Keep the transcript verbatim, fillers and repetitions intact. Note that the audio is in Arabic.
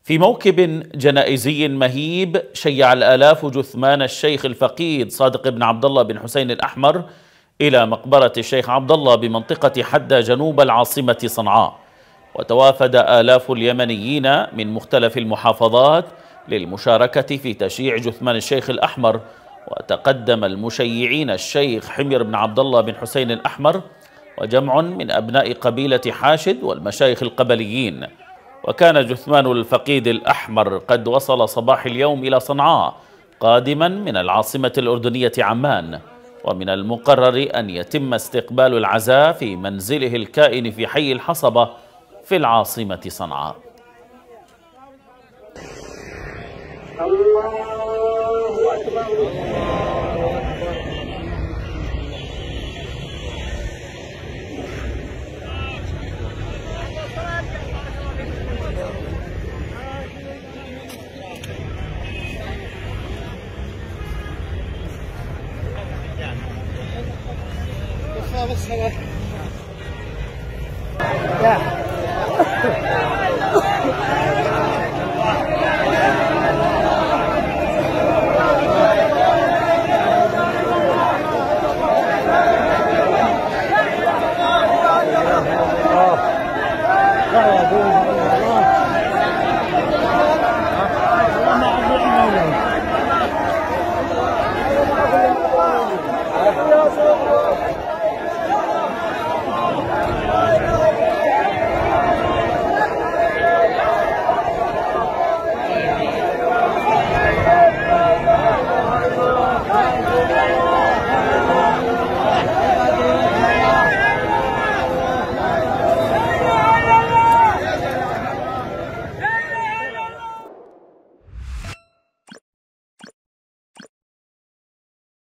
في موكب جنائزي مهيب شيع الآلاف جثمان الشيخ الفقيد صادق بن عبد الله بن حسين الأحمر إلى مقبرة الشيخ عبد الله بمنطقة حدة جنوب العاصمة صنعاء. وتوافد آلاف اليمنيين من مختلف المحافظات للمشاركة في تشييع جثمان الشيخ الأحمر. وتقدم المشيعين الشيخ حمير بن عبد الله بن حسين الأحمر وجمع من أبناء قبيلة حاشد والمشايخ القبليين. وكان جثمان الفقيد الأحمر قد وصل صباح اليوم إلى صنعاء قادما من العاصمة الأردنية عمان. ومن المقرر أن يتم استقبال العزاء في منزله الكائن في حي الحصبة في العاصمة صنعاء. الله أكبر. بس